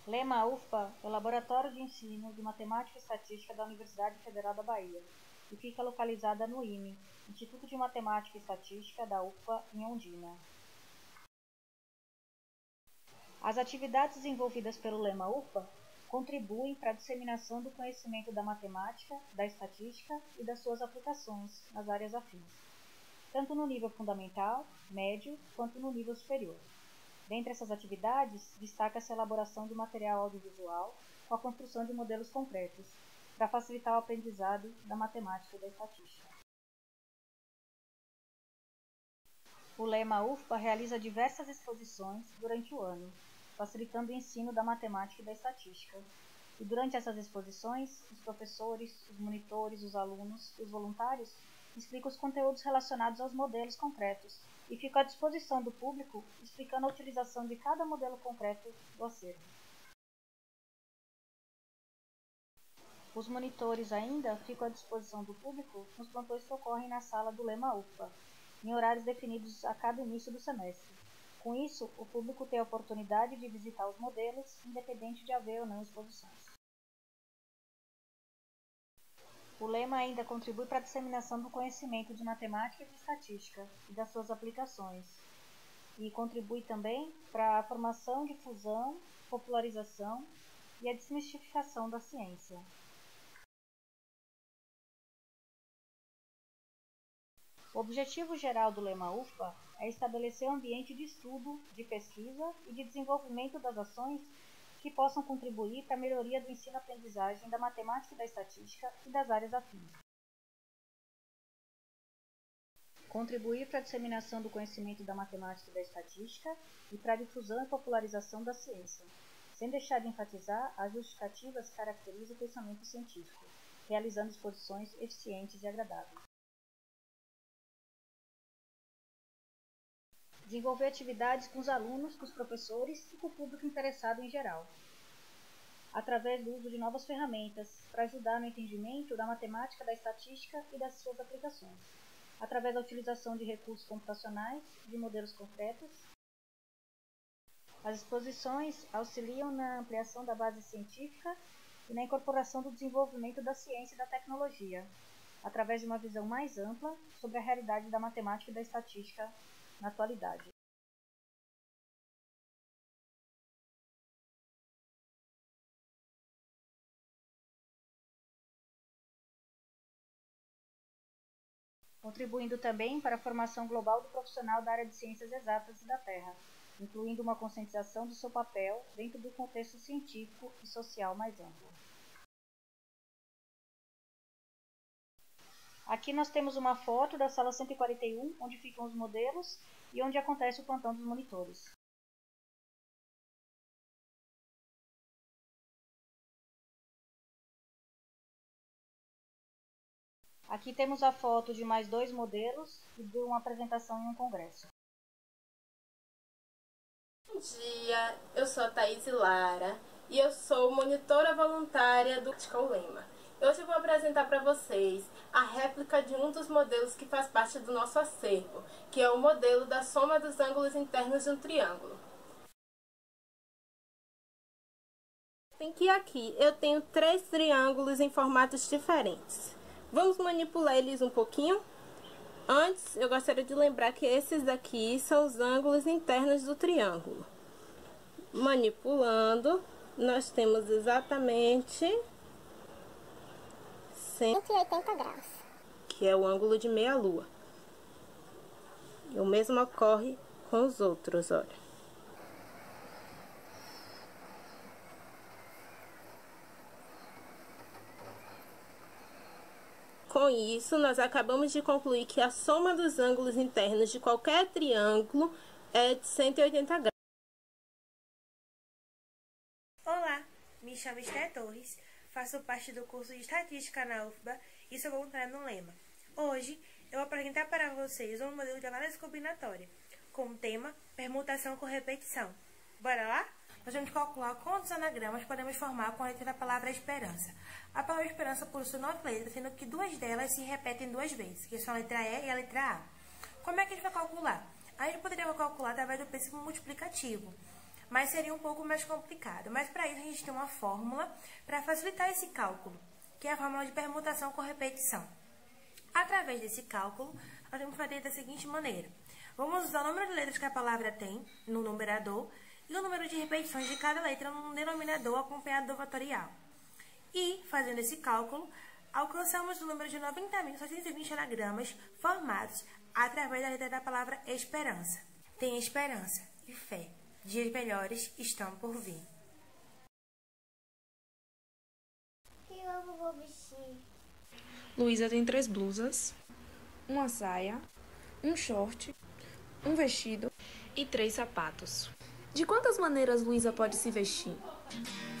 Lema UFPA é o Laboratório de Ensino de Matemática e Estatística da Universidade Federal da Bahia e fica localizada no IME, Instituto de Matemática e Estatística da UFPA, em Ondina. As atividades desenvolvidas pelo Lema UFPA contribuem para a disseminação do conhecimento da matemática, da estatística e das suas aplicações nas áreas afins, tanto no nível fundamental, médio, quanto no nível superior. Dentre essas atividades, destaca-se a elaboração de material audiovisual com a construção de modelos concretos, para facilitar o aprendizado da matemática e da estatística. O Lema UFPA realiza diversas exposições durante o ano, facilitando o ensino da matemática e da estatística. E durante essas exposições, os professores, os monitores, os alunos e os voluntários explicam os conteúdos relacionados aos modelos concretos e ficam à disposição do público explicando a utilização de cada modelo concreto do acervo. Os monitores ainda ficam à disposição do público nos plantões que ocorrem na sala do Lema UFPA, em horários definidos a cada início do semestre. Com isso, o público tem a oportunidade de visitar os modelos, independente de haver ou não exposições. O Lema ainda contribui para a disseminação do conhecimento de matemática e de estatística e das suas aplicações, e contribui também para a formação, difusão, popularização e a desmistificação da ciência. O objetivo geral do Lema UFPA é estabelecer um ambiente de estudo, de pesquisa e de desenvolvimento das ações que possam contribuir para a melhoria do ensino-aprendizagem da matemática e da estatística e das áreas afins. Contribuir para a disseminação do conhecimento da matemática e da estatística e para a difusão e popularização da ciência, sem deixar de enfatizar as justificativas que caracterizam o pensamento científico, realizando exposições eficientes e agradáveis. Desenvolver atividades com os alunos, com os professores e com o público interessado em geral, através do uso de novas ferramentas para ajudar no entendimento da matemática, da estatística e das suas aplicações, através da utilização de recursos computacionais, de modelos concretos. As exposições auxiliam na ampliação da base científica e na incorporação do desenvolvimento da ciência e da tecnologia, através de uma visão mais ampla sobre a realidade da matemática e da estatística na atualidade. Contribuindo também para a formação global do profissional da área de ciências exatas e da Terra, incluindo uma conscientização do seu papel dentro do contexto científico e social mais amplo. Aqui nós temos uma foto da sala 141, onde ficam os modelos e onde acontece o plantão dos monitores. Aqui temos a foto de mais 2 modelos e de uma apresentação em um congresso. Bom dia, eu sou a Thaís Lara e eu sou monitora voluntária do Lema. Hoje eu vou apresentar para vocês a réplica de um dos modelos que faz parte do nosso acervo, que é o modelo da soma dos ângulos internos de um triângulo. Tem que aqui eu tenho 3 triângulos em formatos diferentes. Vamos manipular eles um pouquinho? Antes, eu gostaria de lembrar que esses daqui são os ângulos internos do triângulo. Manipulando, nós temos exatamente 180 graus, que é o ângulo de meia-lua. E o mesmo ocorre com os outros, olha. Com isso, nós acabamos de concluir que a soma dos ângulos internos de qualquer triângulo é de 180 graus. Olá, me chamo Esther Torres, faço parte do curso de Estatística na UFBA e sou voluntária no Lema. Hoje, eu vou apresentar para vocês um modelo de análise combinatória, com o tema permutação com repetição. Bora lá? Nós vamos calcular quantos anagramas podemos formar com a letra da palavra esperança. A palavra esperança possui 9 letras, sendo que 2 delas se repetem 2 vezes, que são a letra E e a letra A. Como é que a gente vai calcular? A gente poderia calcular através do princípio multiplicativo. mas seria um pouco mais complicado. Mas para isso a gente tem uma fórmula para facilitar esse cálculo, que é a fórmula de permutação com repetição. Através desse cálculo, nós vamos fazer da seguinte maneira. Vamos usar o número de letras que a palavra tem no numerador e o número de repetições de cada letra no denominador acompanhado do fatorial. E, fazendo esse cálculo, alcançamos o número de 90.720 anagramas formados através da letra da palavra esperança. Tem esperança e fé. Dias melhores estão por vir. Que eu vou vestir? Luísa tem 3 blusas, uma saia, um short, um vestido e 3 sapatos. De quantas maneiras Luísa pode se vestir?